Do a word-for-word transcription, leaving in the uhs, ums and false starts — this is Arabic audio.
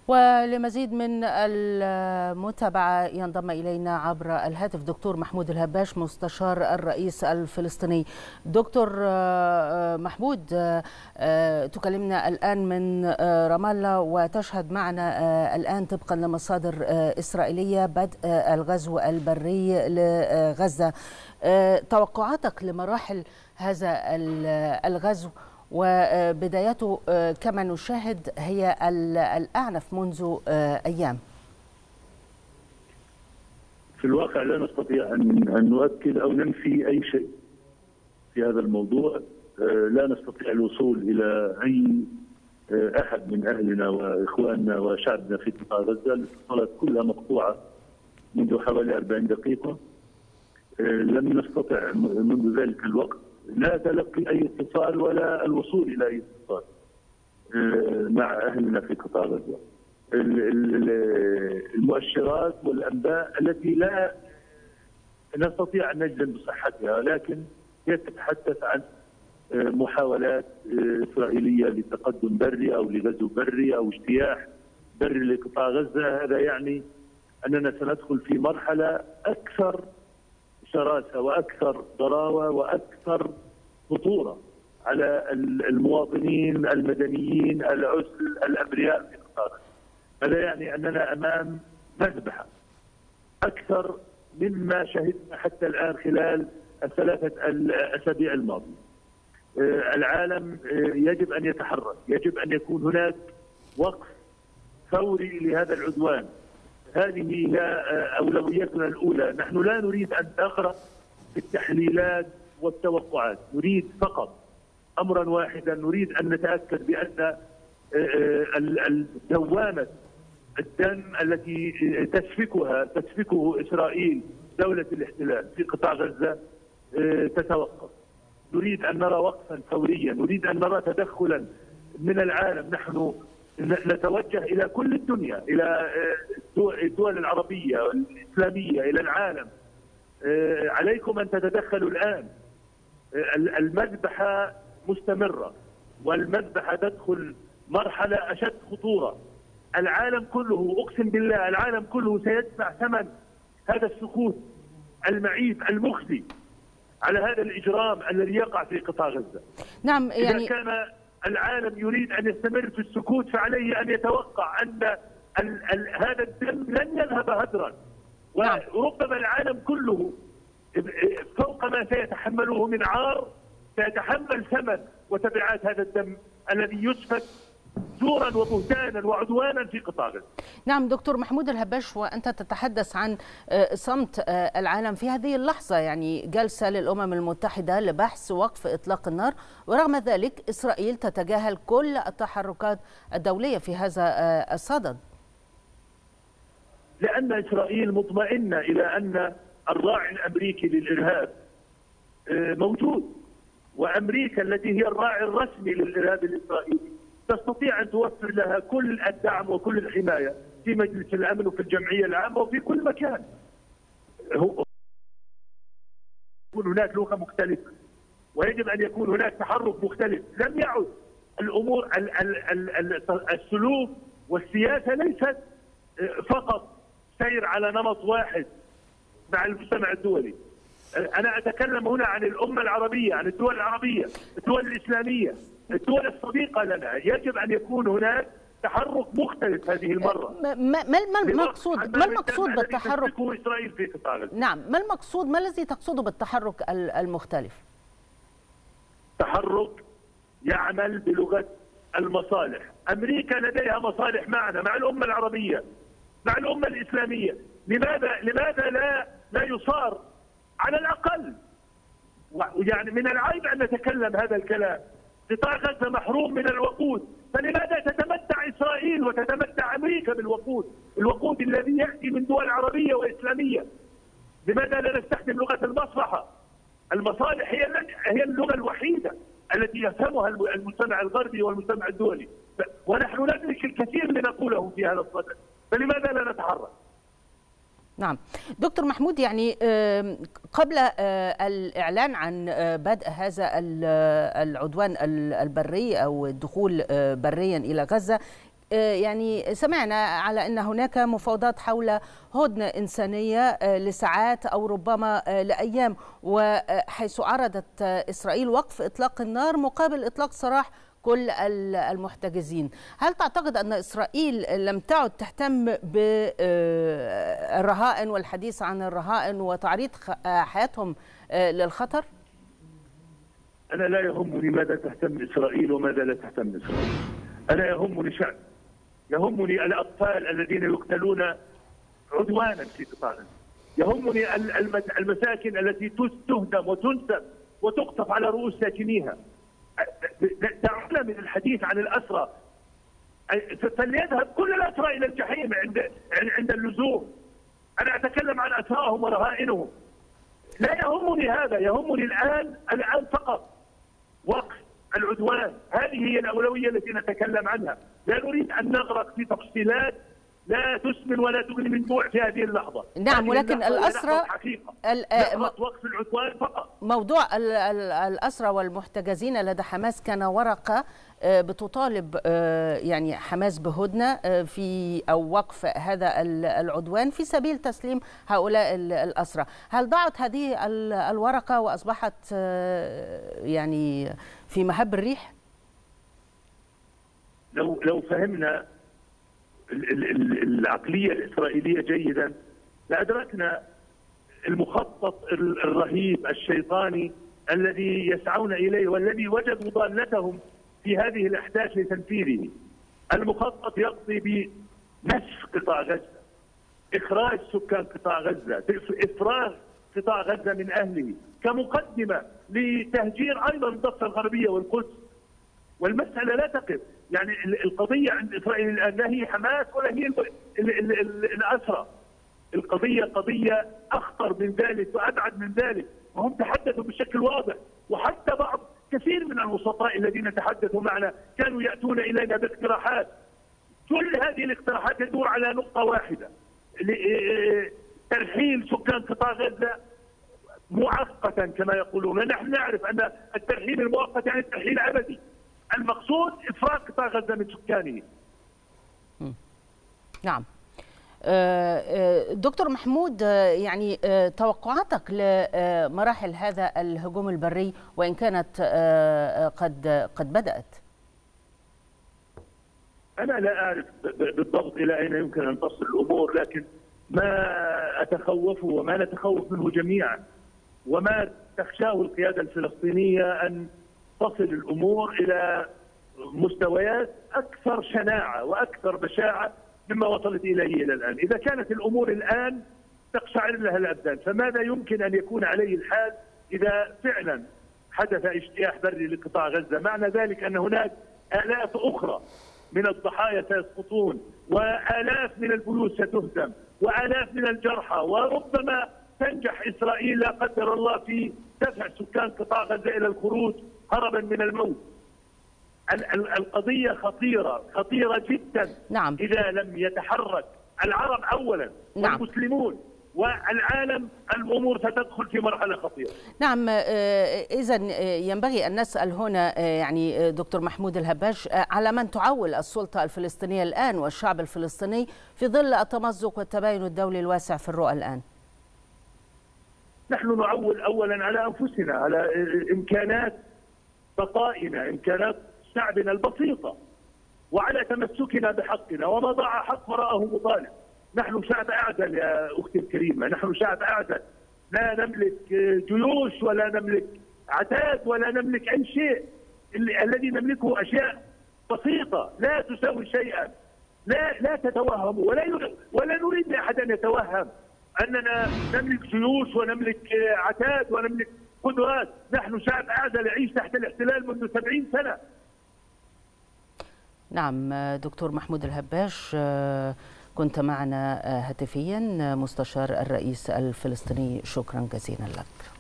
ولمزيد من المتابعة ينضم إلينا عبر الهاتف دكتور محمود الهباش مستشار الرئيس الفلسطيني. دكتور محمود، تكلمنا الآن من رام الله وتشهد معنا الآن طبقا لمصادر إسرائيلية بدء الغزو البري لغزة. توقعاتك لمراحل هذا الغزو وبدايته كما نشاهد هي الأعنف منذ أيام؟ في الواقع لا نستطيع أن نؤكد أو ننفي أي شيء في هذا الموضوع. لا نستطيع الوصول إلى أي أحد من أهلنا وإخواننا وشعبنا في قطاع غزة. الاتصالات كلها مقطوعة منذ حوالي أربعين دقيقة. لم نستطع منذ ذلك الوقت لا تلقي أي اتصال ولا الوصول إلى أي اتصال مع أهلنا في قطاع غزة. المؤشرات والأنباء التي لا نستطيع أن نجزم بصحتها، لكن هي تتحدث عن محاولات إسرائيلية لتقدم بري أو لغزو بري أو اجتياح بري لقطاع غزة. هذا يعني أننا سندخل في مرحلة أكثر شراسة وأكثر ضراوة وأكثر خطورة على المواطنين المدنيين العزل الأبرياء في قطاع غزة. هذا يعني أننا أمام مذبحة أكثر مما شهدنا حتى الآن خلال الثلاثة الأسابيع الماضية. العالم يجب أن يتحرك، يجب أن يكون هناك وقف فوري لهذا العدوان. هذه هي أولويتنا الأولى. نحن لا نريد أن نغرق في التحليلات والتوقعات، نريد فقط أمرا واحدا، نريد أن نتأكد بأن دوامة الدم التي تسفكها تسفكه إسرائيل دولة الاحتلال في قطاع غزة تتوقف. نريد أن نرى وقفا فوريا، نريد أن نرى تدخلا من العالم. نحن نتوجه إلى كل الدنيا، إلى الدول العربية الإسلامية، إلى العالم. عليكم أن تتدخلوا الآن. المذبحة مستمرة والمذبحة تدخل مرحلة أشد خطورة. العالم كله، أقسم بالله العالم كله سيدفع ثمن هذا السكوت المعيب المخزي على هذا الإجرام الذي يقع في قطاع غزة. نعم، يعني إذا كان العالم يريد أن يستمر في السكوت فعليه أن يتوقع أن ال ال هذا الدم لن يذهب هدرا، وربما العالم كله فوق ما سيتحمله من عار سيتحمل ثمن وتبعات هذا الدم الذي يسفك زورا وبهتانا وعدوانا في قطاع غزة. نعم دكتور محمود الهباش، وأنت تتحدث عن صمت العالم في هذه اللحظة، يعني جلسة للأمم المتحدة لبحث وقف إطلاق النار، ورغم ذلك إسرائيل تتجاهل كل التحركات الدولية في هذا الصدد. لأن إسرائيل مطمئنة إلى أن الراعي الأمريكي للإرهاب موجود، وأمريكا التي هي الراعي الرسمي للإرهاب الإسرائيلي تستطيع أن توفر لها كل الدعم وكل الحماية في مجلس الأمن وفي الجمعية العامة وفي كل مكان. يكون هناك لغة مختلفة ويجب أن يكون هناك تحرك مختلف. لم يعد الأمور السلوك والسياسة ليست فقط سير على نمط واحد مع المجتمع الدولي. أنا أتكلم هنا عن الأمة العربية، عن الدول العربية، الدول الإسلامية، الدول الصديقة لنا. يجب أن يكون هناك تحرك مختلف هذه المرة. ما ما المقصود ما المقصود بالتحرك؟ إسرائيل في قطاع غزة. نعم، ما المقصود؟ ما الذي تقصده بالتحرك المختلف؟ تحرك يعمل بلغة المصالح. أمريكا لديها مصالح معنا، مع الأمة العربية، مع الأمة الإسلامية. لماذا لماذا لا لا يصار على الأقل؟ يعني من العيب أن نتكلم هذا الكلام. قطاع غزة محروم من الوقود، فلماذا تتمتع إسرائيل وتتمتع أمريكا بالوقود؟ الوقود الذي يأتي من دول عربية وإسلامية. لماذا لا نستخدم لغة المصلحة؟ المصالح هي هي اللغة الوحيدة التي يفهمها المجتمع الغربي والمجتمع الدولي، ونحن ندرك الكثير لنقوله في هذا الصدد، فلماذا لا نتحرك؟ نعم دكتور محمود، يعني قبل الإعلان عن بدء هذا العدوان البري أو الدخول بريا إلى غزة يعني سمعنا على أن هناك مفاوضات حول هدنة إنسانية لساعات أو ربما لأيام، وحيث عرضت إسرائيل وقف إطلاق النار مقابل إطلاق سراح كل المحتجزين. هل تعتقد أن إسرائيل لم تعد تهتم بالرهائن والحديث عن الرهائن وتعريض حياتهم للخطر؟ أنا لا يهمني ماذا تهتم إسرائيل وماذا لا تهتم إسرائيل. أنا يهمني شعب، يهمني الأطفال الذين يقتلون عدوانا في قطاع غزة، يهمني المساكن التي تهدم وتنسب وتقطف على رؤوس ساكنيها. دعونا من الحديث عن الأسرى، فليذهب كل الأسرى إلى الجحيم عند عند اللزوم. أنا أتكلم عن أسراهم ورهائنهم. لا يهمني هذا، يهمني الآن الآن فقط وقف العدوان. هذه هي الأولوية التي نتكلم عنها. لا نريد أن نغرق في تفصيلات لا تسمن ولا تغني من جوع في هذه اللحظة. نعم، ولكن الأسرى وقف العدوان فقط. موضوع الأسرى والمحتجزين لدى حماس كان ورقة بتطالب يعني حماس بهدنة في أو وقف هذا العدوان في سبيل تسليم هؤلاء الأسرى. هل ضاعت هذه الورقة وأصبحت يعني في مهب الريح؟ لو لو فهمنا العقلية الإسرائيلية جيدا لأدركنا المخطط الرهيب الشيطاني الذي يسعون إليه والذي وجدوا ضالتهم في هذه الأحداث لتنفيذه. المخطط يقضي بنسف قطاع غزة، إخراج سكان قطاع غزة، إفراغ قطاع غزة من أهله كمقدمة لتهجير أيضا الضفة الغربية والقدس. والمسألة لا تقف، يعني القضية عند إسرائيل الآن لا هي حماس ولا هي الأسرى. القضية قضية أخطر من ذلك وأبعد من ذلك، وهم تحدثوا بشكل واضح، وحتى بعض كثير من الوسطاء الذين تحدثوا معنا كانوا يأتون إلينا باقتراحات. كل هذه الاقتراحات تدور على نقطة واحدة: ترحيل سكان قطاع غزة مؤقتا كما يقولون. نحن نعرف أن الترحيل المؤقت يعني الترحيل أبدي. المقصود إفراغ قطاع غزة من سكانه. نعم. دكتور محمود، يعني توقعاتك لمراحل هذا الهجوم البري وإن كانت قد قد بدأت؟ أنا لا أعرف بالضبط إلى أين يمكن أن تصل الأمور، لكن ما أتخوفه وما نتخوف منه جميعا وما تخشاه القيادة الفلسطينية أن تصل الأمور إلى مستويات أكثر شناعة وأكثر بشاعة مما وصلت إليه إلى الآن. إذا كانت الأمور الآن تقشعر لها الأبدان، فماذا يمكن أن يكون عليه الحال إذا فعلا حدث اجتياح بري لقطاع غزة؟ معنى ذلك أن هناك آلاف أخرى من الضحايا سيسقطون، وآلاف من البيوت ستهدم، وآلاف من الجرحى، وربما تنجح إسرائيل لا قدر الله في دفع سكان قطاع غزة إلى الخروج هربا من الموت. القضية خطيرة خطيرة جدا. نعم. إذا لم يتحرك العرب أولا نعم. والمسلمون والعالم، الأمور ستدخل في مرحلة خطيرة. نعم. إذن ينبغي أن نسأل هنا يعني دكتور محمود الهباش على من تعول السلطة الفلسطينية الآن والشعب الفلسطيني في ظل التمزق والتباين الدولي الواسع في الرؤى الآن. نحن نعول أولا على أنفسنا، على إمكانات بقائنا، إمكانات شعبنا البسيطة، وعلى تمسكنا بحقنا، وما ضاع حق وراءه مطالب. نحن شعب أعزل يا أختي الكريمة، نحن شعب أعزل، لا نملك جيوش ولا نملك عتاد ولا نملك أي شيء. الذي نملكه أشياء بسيطة لا تساوي شيئا. لا لا تتوهموا، ولا ولا نريد لأحد أن يتوهم أننا نملك جيوش ونملك عتاد ونملك قدرات. نحن شعب أعزل يعيش تحت الاحتلال منذ سبعين سنة. نعم. دكتور محمود الهباش، كنت معنا هاتفيا، مستشار الرئيس الفلسطيني، شكرا جزيلا لك.